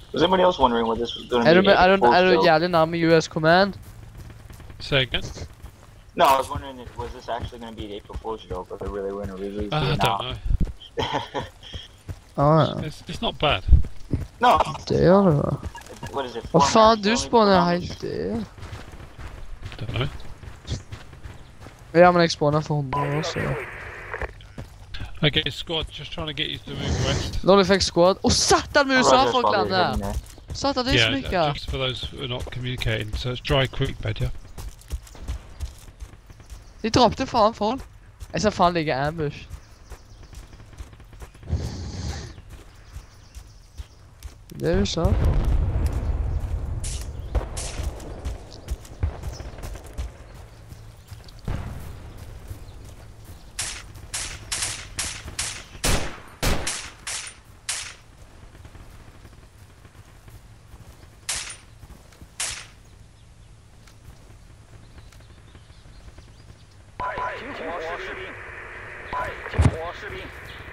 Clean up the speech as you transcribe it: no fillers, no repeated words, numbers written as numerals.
Was anybody else wondering what this was going to I be? don't jævlig nærme US Command. Say again? No, I was wondering, was this actually going to be an April Fool's joke, or they really were going to release it I or don't not? know. It's not bad. No. Det gjør det da. What is it? Hva faen, du only spawner for helt der. Don't know. Ja, men jeg spawner for 100 år siden. Okay, squad, just trying to get you to move west. Lolly fikk squad. Satan med USA folk Roger's lander! probably hidden Satan, det er Yeah, smikker. just for those who are not communicating. So it's dry creek bed, yeah? De droppte faen folk. Jeg ser faen ligge ambush. Det er USA. HOAH士兵，HOAH士兵。